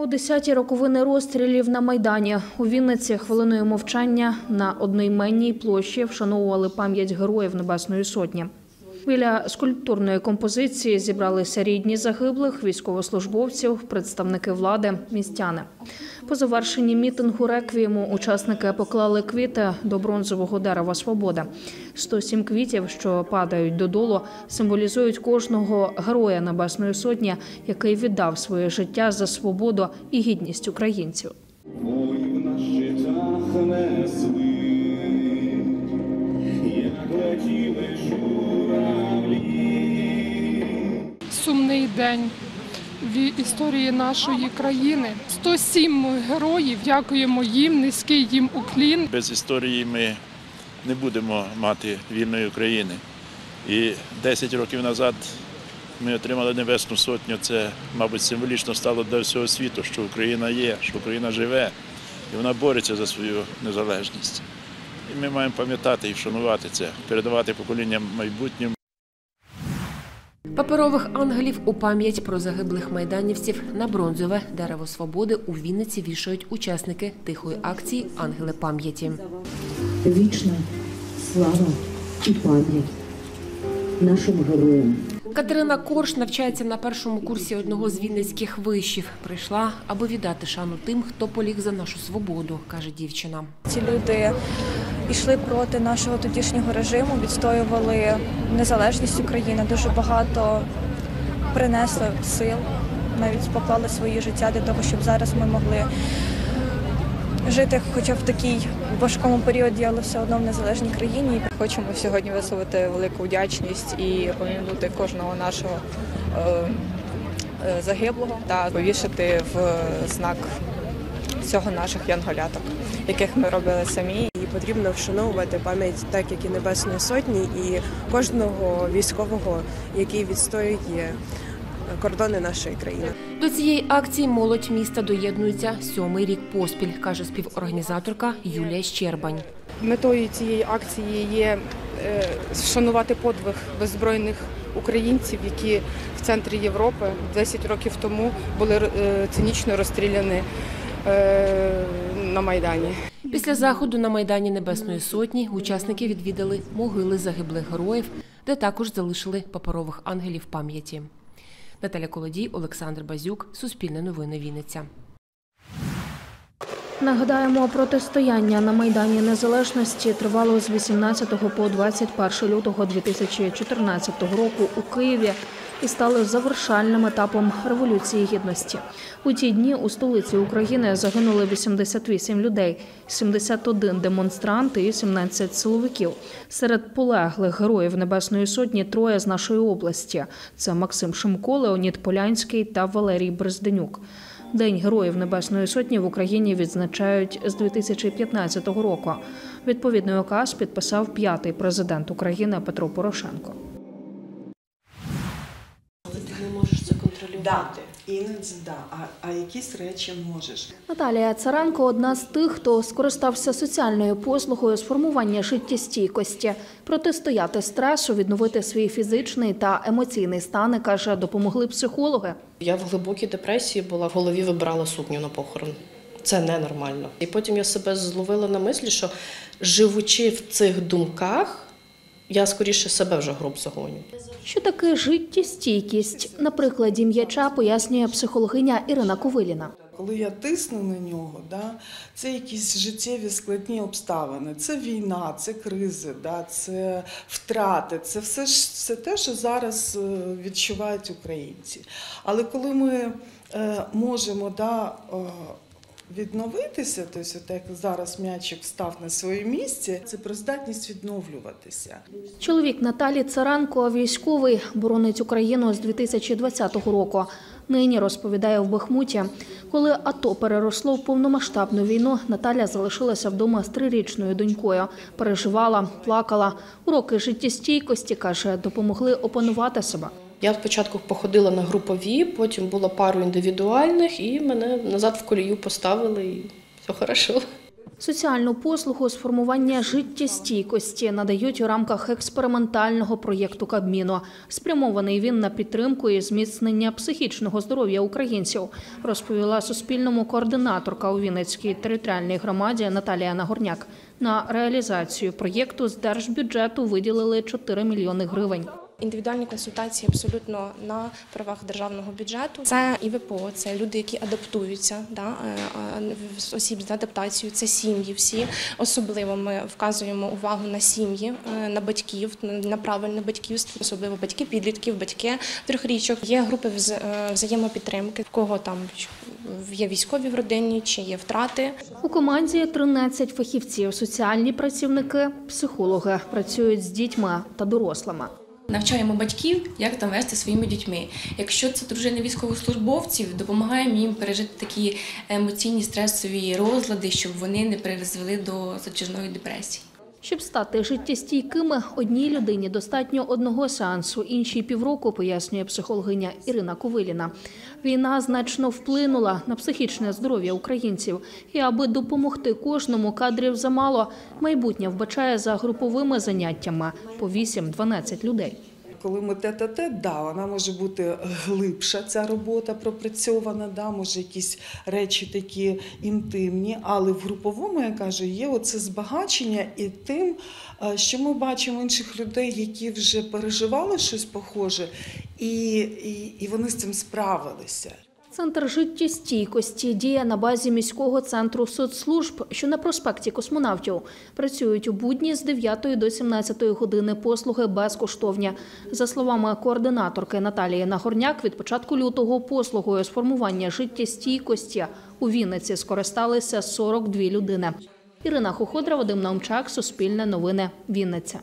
10-ті роковини розстрілів на Майдані. У Вінниці хвилиною мовчання на одноіменній площі вшановували пам'ять Героїв Небесної Сотні. Біля скульптурної композиції зібралися рідні загиблих, військовослужбовців, представники влади, містяни. По завершенні мітингу реквієму учасники поклали квіти до бронзового дерева «Свобода». 107 квітів, що падають додолу, символізують кожного Героя Небесної Сотні, який віддав своє життя за свободу і гідність українців. Воїв на щитах несли, як летіли журавлі. Сумний день в історії нашої країни. 107 героїв, дякуємо їм, низький їм уклін. Без історії ми не будемо мати вільної України. І 10 років назад ми отримали Небесну Сотню. Це, мабуть, символічно стало для всього світу, що Україна є, що Україна живе, і вона бореться за свою незалежність. І ми маємо пам'ятати і вшанувати це, передавати поколінням майбутнім. Паперових ангелів у пам'ять про загиблих майданівців на бронзове дерево «Свободи» у Вінниці вішають учасники тихої акції «Ангели пам'яті». Вічна слава і пам'ять нашим героям. Катерина Корж навчається на першому курсі одного з вінницьких вишів. Прийшла, аби віддати шану тим, хто поліг за нашу свободу, каже дівчина. Ці люди йшли проти нашого тодішнього режиму, відстоювали незалежність України, дуже багато принесли сил, навіть поклали свої життя для того, щоб зараз ми могли жити хоча б в такій важкому періоді, але все одно в незалежній країні. Хочемо сьогодні висловити велику вдячність і пам'ятати кожного нашого загиблого та повішати в знак всього наших янголяток, яких ми робили самі. І потрібно вшановувати пам'ять так, як і Небесної Сотні, і кожного військового, який відстоює кордони нашої країни. До цієї акції молодь міста доєднується 7-й рік поспіль, каже співорганізаторка Юлія Щербань. Метою цієї акції є вшанувати подвиг беззбройних українців, які в центрі Європи 10 років тому були цинічно розстріляні на Майдані. Після заходу на Майдані Небесної Сотні учасники відвідали могили загиблих героїв, де також залишили паперових ангелів пам'яті. Наталя Колодій, Олександр Базюк, Суспільне новини, Вінниця. Нагадаємо, протистояння на Майдані Незалежності тривало з 18 по 21 лютого 2014 року у Києві і стали завершальним етапом Революції Гідності. У ті дні у столиці України загинули 88 людей, 71 демонстрант і 17 силовиків. Серед полеглих Героїв Небесної Сотні 3 з нашої області. Це Максим Шимко, Леонід Полянський та Валерій Брезденюк. День Героїв Небесної Сотні в Україні відзначають з 2015 року. Відповідний указ підписав 5-й президент України Петро Порошенко. Ти не можеш це контролювати. Іноді, а якісь речі можеш. Наталія Царенко – одна з тих, хто скористався соціальною послугою з формування життєстійкості. Протистояти стресу, відновити свій фізичний та емоційний стан, каже, допомогли психологи. Я в глибокій депресії була, в голові вибирала сукню на похорон. Це ненормально. І потім я себе зловила на мислі, що живучи в цих думках, я скоріше себе вже в гроб загоню. Що таке життєстійкість? На прикладі м'яча пояснює психологиня Ірина Ковиліна. Коли я тисну на нього, це якісь життєві складні обставини. Це війна, це кризи, це втрати, це все те, що зараз відчувають українці. Але коли ми можемо відновитися, тобто, як зараз м'ячик став на своє місце, це про здатність відновлюватися. Чоловік Наталі Царенко, військовий, боронить Україну з 2020 року. Нині, розповідає, в Бахмуті. Коли АТО переросло в повномасштабну війну, Наталя залишилася вдома з 3-річною донькою. Переживала, плакала. Уроки життєстійкості, каже, допомогли опанувати себе. Я спочатку походила на групові, потім було пару індивідуальних, і мене назад в колію поставили, і все хорошо. Соціальну послугу з формування життєстійкості надають у рамках експериментального проєкту Кабміну. Спрямований він на підтримку і зміцнення психічного здоров'я українців, розповіла Суспільному координаторка у Вінницькій територіальній громаді Наталія Нагорняк. На реалізацію проєкту з держбюджету виділили 4 мільйони гривень. Індивідуальні консультації абсолютно на правах державного бюджету. Це ІВПО, це люди, які адаптуються, осіб з адаптацією, це сім'ї всі. Особливо ми вказуємо увагу на сім'ї, на батьків, на правильне батьківство, особливо батьки підлітків, батьки трьохрічок. Є групи взаємопідтримки, в кого там є військові в родині, чи є втрати. У команді 13 фахівців, соціальні працівники, психологи, працюють з дітьми та дорослими. Навчаємо батьків, як там вести своїми дітьми. Якщо це дружини військовослужбовців, допомагаємо їм пережити такі емоційні стресові розлади, щоб вони не призвели до затяжної депресії. Щоб стати життєстійкими, одній людині достатньо одного сеансу, іншій півроку, пояснює психологиня Ірина Ковиліна. Війна значно вплинула на психічне здоров'я українців. І аби допомогти кожному, кадрів замало. Майбутнє вбачає за груповими заняттями по 8-12 людей. Коли ми тет-а-тет, вона може бути глибша, ця робота пропрацьована, може якісь речі такі інтимні, але в груповому, я кажу, є оце збагачення і тим, що ми бачимо інших людей, які вже переживали щось похоже, і вони з цим справилися. Центр життєстійкості діє на базі міського центру соцслужб, що на проспекті Космонавтів. Працюють у будні з 9 до 17 години, послуги безкоштовні. За словами координаторки Наталії Нагорняк, від початку лютого послугою з формування життєстійкості у Вінниці скористалися 42 людини. Ірина Хоходра, Вадим Наумчак, Суспільне новини, Вінниця.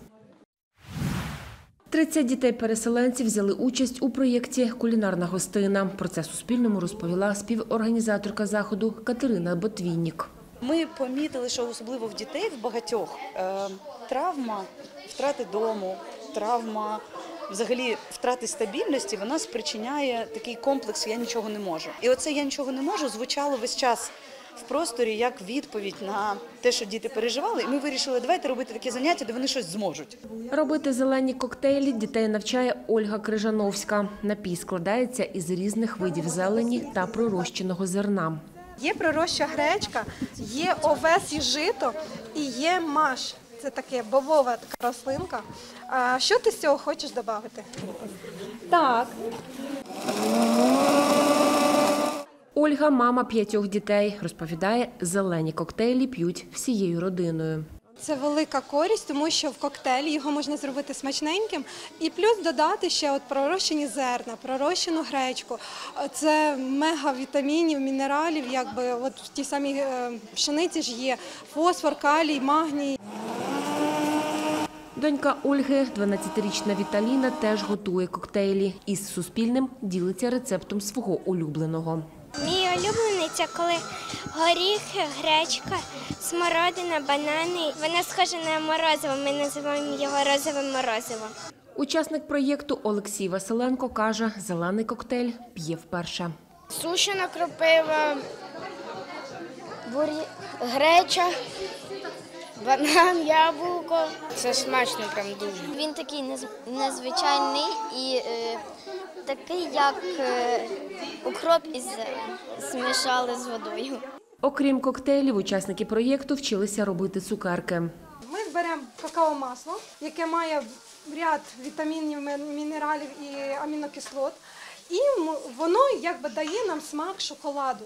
30 дітей-переселенців взяли участь у проєкті «Кулінарна гостина». Про це Суспільному розповіла співорганізаторка заходу Катерина Ботвіннік. Ми помітили, що особливо в дітей, в багатьох, травма втрати дому, травма взагалі втрати стабільності, вона спричиняє такий комплекс «я нічого не можу». І оце «я нічого не можу» звучало весь час в просторі як відповідь на те, що діти переживали. І ми вирішили, давайте робити такі заняття, де вони щось зможуть. Робити зелені коктейлі дітей навчає Ольга Крижановська. Напій складається із різних видів зелені та пророщеного зерна. Є пророща гречка, є овес і жито і є маш. Це таке бобова така рослинка. А що ти з цього хочеш додати? Так. Ольга – мама 5 дітей. Розповідає, зелені коктейлі п'ють всією родиною. Це велика користь, тому що в коктейлі його можна зробити смачненьким. І плюс додати ще пророщені зерна, пророщену гречку. Це мега вітамінів, мінералів, в тій самій пшениці ж є фосфор, калій, магній. Донька Ольги, 12-річна Віталіна, теж готує коктейлі. Із Суспільним ділиться рецептом свого улюбленого. Мій улюблений – це коли горіхи, гречка, смородина, банани. Вона схожа на морозиво, ми називаємо його розовим морозивом. Учасник проєкту Олексій Василенко каже, зелений коктейль п'є вперше. Сушена кропива, греча, банан, яблуко. Це смачно прям дуже. Він такий незвичайний і такий, як укроп із змішали з водою. Окрім коктейлів, учасники проєкту вчилися робити цукерки. Ми беремо какао-масло, яке має ряд вітамінів, мінералів і амінокислот. І воно дає нам смак шоколаду.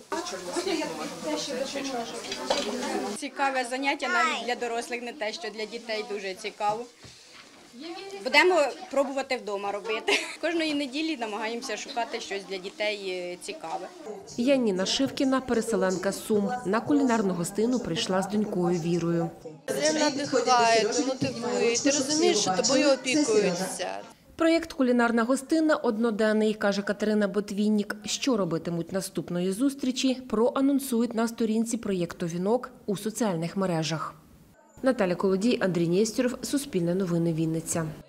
Цікаве заняття навіть для дорослих, не те, що для дітей дуже цікаво. Будемо пробувати вдома робити. Кожної неділі намагаємося шукати щось для дітей цікаве. Яніна Шивкіна, переселенка з Сум, на кулінарну гостину прийшла з донькою Вірою. Це надихає, мотивує, ти розумієш, що тобою опікуються. Проєкт «Кулінарна гостина» одноденний, каже Катерина Ботвіннік. Що робитимуть наступної зустрічі, проанонсують на сторінці проєкту «Вінок» у соціальних мережах. Наталя Колодій, Андрій Нєстєров, Суспільне новини, Вінниця.